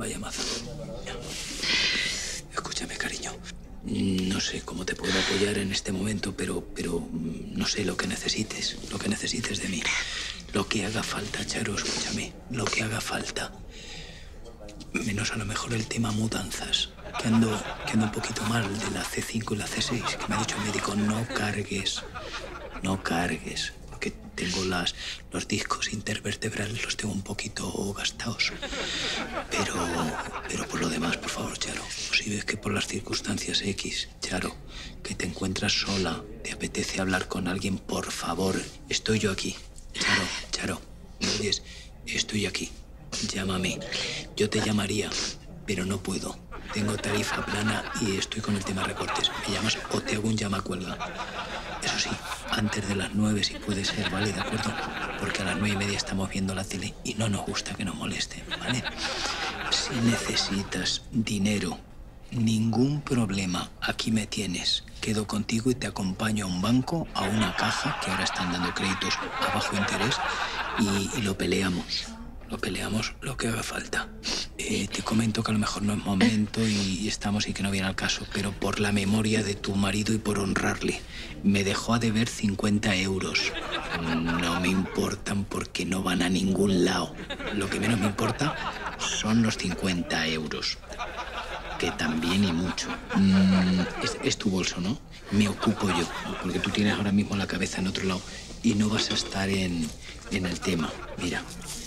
Vaya maza. Escúchame, cariño. No sé cómo te puedo apoyar en este momento, pero no sé lo que necesites de mí. Lo que haga falta, Charo, escúchame. Lo que haga falta. Menos a lo mejor el tema mudanzas. Que ando un poquito mal de la C5 y la C6. Que me ha dicho el médico, no cargues. No cargues. Porque tengo los discos intervertebrales, los tengo un poquito gastados. Pero por lo demás, por favor, Charo. Si ves que por las circunstancias X, Charo, que te encuentras sola, te apetece hablar con alguien, por favor, estoy yo aquí. Charo, ¿me oyes? Estoy aquí. Llámame. Yo te llamaría, pero no puedo. Tengo tarifa plana y estoy con el tema recortes. Me llamas o te hago un llamacuelga. Eso sí, antes de las 9 si puede ser, ¿vale? ¿De acuerdo? Porque a las 9:30 estamos viendo la tele y no nos gusta que nos molesten, ¿vale? Si necesitas dinero, ningún problema. Aquí me tienes. Quedo contigo y te acompaño a un banco, a una caja, que ahora están dando créditos a bajo interés, y lo peleamos. Lo peleamos lo que haga falta. Te comento que a lo mejor no es momento y estamos y que no viene al caso, pero por la memoria de tu marido y por honrarle, me dejó a deber 50 euros. No me importan porque no van a ningún lado. Lo que menos me importa son los 50 euros. Que también y mucho. Es tu bolso, ¿no? Me ocupo yo, porque tú tienes ahora mismo la cabeza en otro lado y no vas a estar en el tema. Mira.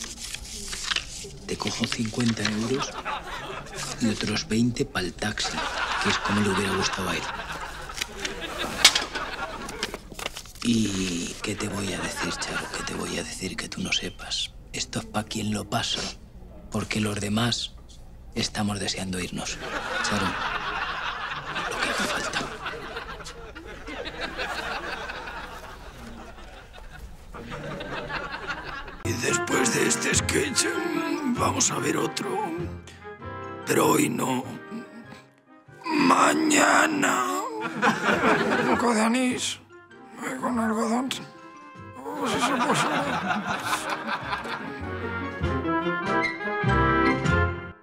Te cojo 50 euros y otros 20 para el taxi, que es como le hubiera gustado a él. ¿Y qué te voy a decir, Charo? ¿Qué te voy a decir que tú no sepas? Esto es para quien lo pasa, porque los demás estamos deseando irnos. Charo, lo que haga falta. Y después de este sketch vamos a ver otro. Pero hoy no. Mañana. Un poco de anís con algodón. Si se puede.